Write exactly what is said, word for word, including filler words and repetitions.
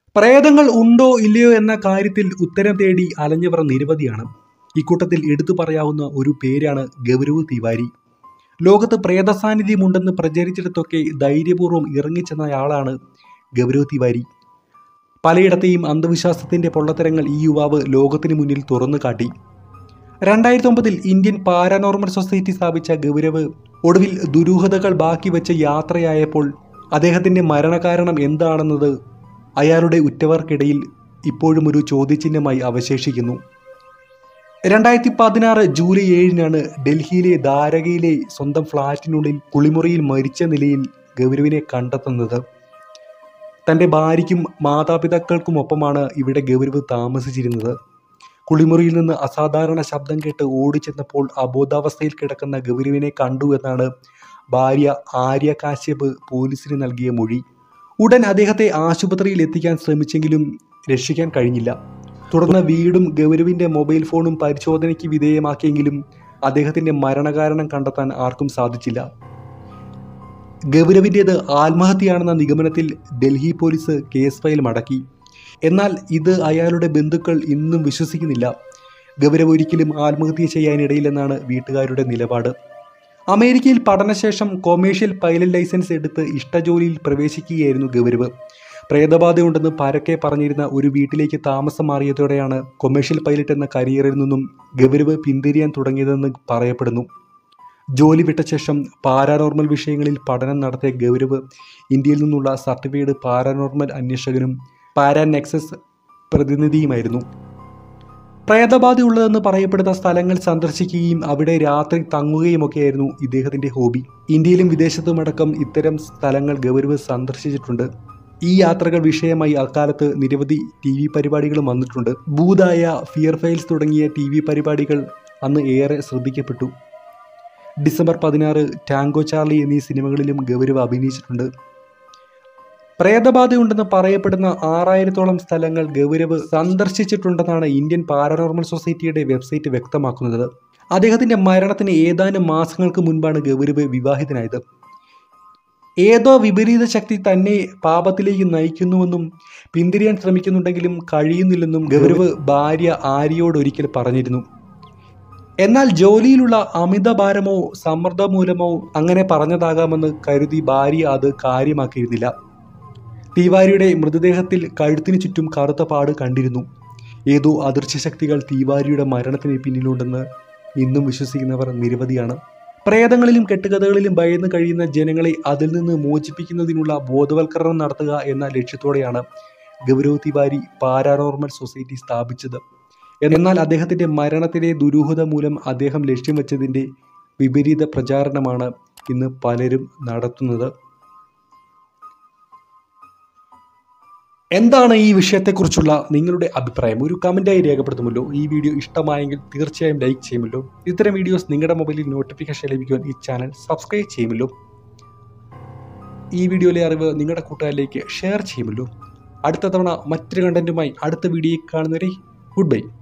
പ്രേതങ്ങൾ ഉണ്ടോ ഇല്ലയോ എന്ന കാര്യത്തിൽ ഉത്തരം തേടി അലഞ്ഞവർ നിരവധിയാണ്. ഇക്കൂട്ടത്തിൽ എടുത്തു പറയാവുന്ന ഒരു പേരാണ് ഗൗരവ് തിവാരി. ലോകത്ത് പ്രേത സാന്നിധ്യമുണ്ടെന്ന് പ്രചരിച്ചിടത്തൊക്കെ ധൈര്യപൂർവ്വം ഇറങ്ങിച്ചെന്നയാളാണ് ഗൗരവ് തിവാരി. പലയിടത്തെയും അന്ധവിശ്വാസത്തിന്റെ പൊള്ളത്തരങ്ങൾ ഈ യുവാവ് ലോകത്തിന് മുന്നിൽ തുറന്നു കാട്ടി. രണ്ടായിരത്തി ഒമ്പതിൽ ഇന്ത്യൻ പാരാനോർമൽ സൊസൈറ്റി സ്ഥാപിച്ച ഗൗരവ് ഒടുവിൽ ദുരൂഹതകൾ ബാക്കി വെച്ച യാത്രയായപ്പോൾ അദ്ദേഹത്തിന്റെ മരണകാരണം എന്താണെന്നത് അയാളുടെ ഉറ്റവർക്കിടയിൽ ഇപ്പോഴും ഒരു ചോദ്യചിഹ്നമായി അവശേഷിക്കുന്നു. രണ്ടായിരത്തി പതിനാറ് ജൂലൈ ഏഴിനാണ് ഡൽഹിയിലെ ധാരകയിലെ സ്വന്തം ഫ്ളാറ്റിനുള്ളിൽ കുളിമുറിയിൽ മരിച്ച നിലയിൽ ഗൗരവിനെ കണ്ടെത്തുന്നത്. തൻ്റെ ഭാര്യയ്ക്കും മാതാപിതാക്കൾക്കുമൊപ്പമാണ് ഇവിടെ ഗൗരവ് താമസിച്ചിരുന്നത്. കുളിമുറിയിൽ നിന്ന് അസാധാരണ ശബ്ദം കേട്ട് ഓടിച്ചെന്നപ്പോൾ അബോധാവസ്ഥയിൽ കിടക്കുന്ന ഗൗരവിനെ കണ്ടു എന്നാണ് ഭാര്യ ആര്യ കാശ്യപ് പോലീസിന് നൽകിയ മൊഴി. ഉടൻ അദ്ദേഹത്തെ ആശുപത്രിയിൽ എത്തിക്കാൻ ശ്രമിച്ചെങ്കിലും രക്ഷിക്കാൻ കഴിഞ്ഞില്ല. തുടർന്ന് വീടും ഗൗരവിൻ്റെ മൊബൈൽ ഫോണും പരിശോധനയ്ക്ക് വിധേയമാക്കിയെങ്കിലും അദ്ദേഹത്തിൻ്റെ മരണകാരണം കണ്ടെത്താൻ ആർക്കും സാധിച്ചില്ല. ഗൗരവിൻ്റേത് ആത്മഹത്യയാണെന്ന നിഗമനത്തിൽ ഡൽഹി പോലീസ് കേസ് ഫയൽ മടക്കി. എന്നാൽ ഇത് അയാളുടെ ബന്ധുക്കൾ ഇന്നും വിശ്വസിക്കുന്നില്ല. ഗൗരവ് ഒരിക്കലും ആത്മഹത്യ ചെയ്യാനിടയില്ലെന്നാണ് വീട്ടുകാരുടെ നിലപാട്. അമേരിക്കയിൽ പഠനശേഷം കൊമേഴ്ഷ്യൽ പൈലറ്റ് ലൈസൻസ് എടുത്ത് ഇഷ്ടജോലിയിൽ പ്രവേശിക്കുകയായിരുന്നു ഗൗരവ്. പ്രേതബാധയുണ്ടെന്ന് പരക്കെ പറഞ്ഞിരുന്ന ഒരു വീട്ടിലേക്ക് താമസം മാറിയതോടെയാണ് കൊമേഴ്ഷ്യൽ പൈലറ്റ് എന്ന കരിയറിൽ നിന്നും ഗൗരവ് പിന്തിരിയാൻ തുടങ്ങിയതെന്ന് പറയപ്പെടുന്നു. ജോലി വിട്ട ശേഷം പാരാനോർമൽ വിഷയങ്ങളിൽ പഠനം നടത്തിയ ഗൗരവ് ഇന്ത്യയിൽ നിന്നുള്ള സർട്ടിഫൈഡ് പാരാനോർമൽ അന്വേഷകനും പാരാനെക്സസ് പ്രതിനിധിയുമായിരുന്നു. പ്രേതബാധയുള്ളതെന്ന് പറയപ്പെടുന്ന സ്ഥലങ്ങൾ സന്ദർശിക്കുകയും അവിടെ രാത്രി തങ്ങുകയുമൊക്കെയായിരുന്നു ഇദ്ദേഹത്തിൻ്റെ ഹോബി. ഇന്ത്യയിലും വിദേശത്തുമടക്കം ഇത്തരം സ്ഥലങ്ങൾ ഗൗരവ് സന്ദർശിച്ചിട്ടുണ്ട്. ഈ യാത്രകൾ വിഷയമായി അക്കാലത്ത് നിരവധി ടി വി പരിപാടികളും വന്നിട്ടുണ്ട്. ഭൂതായ, ഫിയർ ഫയൽസ് തുടങ്ങിയ ടി വി പരിപാടികൾ അന്ന് ഏറെ ശ്രദ്ധിക്കപ്പെട്ടു. ഡിസംബർ പതിനാറ്, ടാങ്കോ ചാർലി എന്നീ സിനിമകളിലും ഗൗരവ് അഭിനയിച്ചിട്ടുണ്ട്. പ്രേതബാധയുണ്ടെന്ന് പറയപ്പെടുന്ന ആറായിരത്തോളം സ്ഥലങ്ങൾ ഗൗരവ് സന്ദർശിച്ചിട്ടുണ്ടെന്നാണ് ഇന്ത്യൻ പാരാനോർമൽ സൊസൈറ്റിയുടെ വെബ്സൈറ്റ് വ്യക്തമാക്കുന്നത്. അദ്ദേഹത്തിൻ്റെ മരണത്തിന് ഏതാനും മാസങ്ങൾക്ക് മുൻപാണ് ഗൗരവ് വിവാഹിതനായത്. ഏതോ വിപരീത ശക്തി തന്നെ പാപത്തിലേക്ക് നയിക്കുന്നുവെന്നും പിന്തിരിയാൻ ശ്രമിക്കുന്നുണ്ടെങ്കിലും കഴിയുന്നില്ലെന്നും ഗൗരവ് ഭാര്യ ആര്യയോട് ഒരിക്കൽ പറഞ്ഞിരുന്നു. എന്നാൽ ജോലിയിലുള്ള അമിതഭാരമോ സമ്മർദ്ദം മൂലമോ അങ്ങനെ പറഞ്ഞതാകാമെന്ന് കരുതി ഭാര്യ അത് കാര്യമാക്കിയിരുന്നില്ല. തിവാരിയുടെ മൃതദേഹത്തിൽ കഴുത്തിന് ചുറ്റും കറുത്ത പാട് കണ്ടിരുന്നു. ഏതോ അദൃശ്യശക്തികൾ തിവാരിയുടെ മരണത്തിന് പിന്നിലുണ്ടെന്ന് ഇന്നും വിശ്വസിക്കുന്നവർ നിരവധിയാണ്. പ്രേതങ്ങളിലും കെട്ടുകഥകളിലും ഭയന്ന് കഴിയുന്ന ജനങ്ങളെ അതിൽ നിന്ന് മോചിപ്പിക്കുന്നതിനുള്ള ബോധവൽക്കരണം നടത്തുക എന്ന ലക്ഷ്യത്തോടെയാണ് ഗൗരവ് തിവാരി പാരാനോർമൽ സൊസൈറ്റി സ്ഥാപിച്ചത്. എന്നാൽ അദ്ദേഹത്തിൻ്റെ മരണത്തിലെ ദുരൂഹത മൂലം അദ്ദേഹം ലക്ഷ്യം വെച്ചതിൻ്റെ വിപരീത പ്രചാരണമാണ് ഇന്ന് പലരും നടത്തുന്നത്. എന്താണ് ഈ വിഷയത്തെക്കുറിച്ചുള്ള നിങ്ങളുടെ അഭിപ്രായം? ഒരു കമൻറ്റായി രേഖപ്പെടുത്തുമല്ലോ. ഈ വീഡിയോ ഇഷ്ടമായെങ്കിൽ തീർച്ചയായും ലൈക്ക് ചെയ്യുമല്ലോ. ഇത്തരം വീഡിയോസ് നിങ്ങളുടെ മൊബൈലിൽ നോട്ടിഫിക്കേഷൻ ലഭിക്കുവാൻ ഈ ചാനൽ സബ്സ്ക്രൈബ് ചെയ്യുമല്ലോ. ഈ വീഡിയോയിലെ അറിവ് നിങ്ങളുടെ കൂട്ടുകാരിലേക്ക് ഷെയർ ചെയ്യുമല്ലോ. അടുത്ത തവണ മറ്റൊരു കണ്ടന്റുമായി അടുത്ത വീഡിയോയിൽ കാണുന്നവരെ ഗുഡ് ബൈ.